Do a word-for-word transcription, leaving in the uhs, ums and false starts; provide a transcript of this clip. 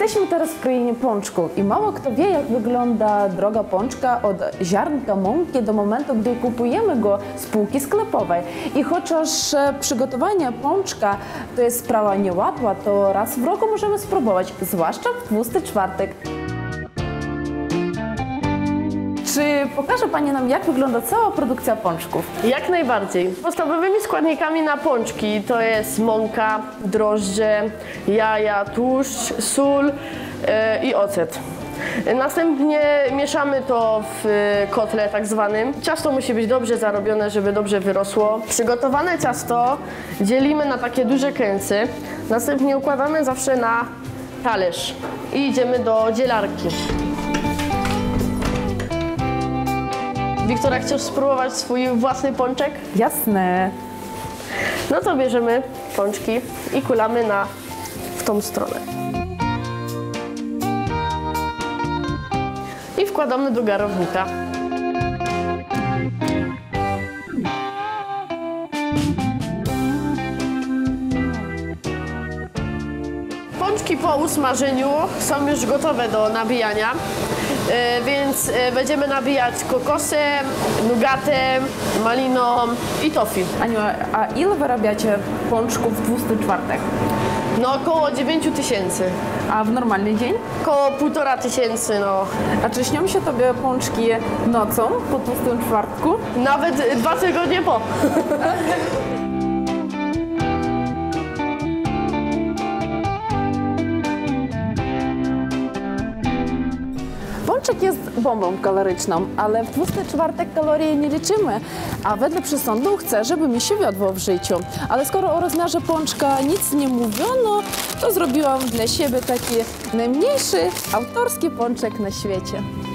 Jesteśmy teraz w krainie pączków i mało kto wie, jak wygląda droga pączka od ziarnka mąki do momentu, gdy kupujemy go z półki sklepowej. I chociaż przygotowanie pączka to jest sprawa niełatwa, to raz w roku możemy spróbować, zwłaszcza w tłusty czwartek. Czy pokaże Pani nam, jak wygląda cała produkcja pączków? Jak najbardziej. Podstawowymi składnikami na pączki to jest mąka, drożdże, jaja, tłuszcz, sól yy, i ocet. Następnie mieszamy to w kotle tak zwanym. Ciasto musi być dobrze zarobione, żeby dobrze wyrosło. Przygotowane ciasto dzielimy na takie duże kęsy. Następnie układamy zawsze na talerz i idziemy do dzielarki. Wiktoria, chcesz spróbować swój własny pączek? Jasne. No to bierzemy pączki i kulamy na, w tą stronę. I wkładamy do garownika. Pączki po usmażeniu są już gotowe do nabijania, więc będziemy nabijać kokosem, nugatem, maliną i toffee. Aniu, a ile wyrabiacie pączków w tłusty czwartek? No około dziewięć tysięcy. A w normalny dzień? Około półtora tysięcy, no. A czy śnią się Tobie pączki nocą po tłustym czwartku? Nawet dwa tygodnie po. Pączek jest bombą kaloryczną, ale w tłusty czwartek kalorii nie liczymy, a wedle przesądu chcę, żeby mi się wiodło w życiu. Ale skoro o rozmiarze pączka nic nie mówiono, to zrobiłam dla siebie taki najmniejszy autorski pączek na świecie.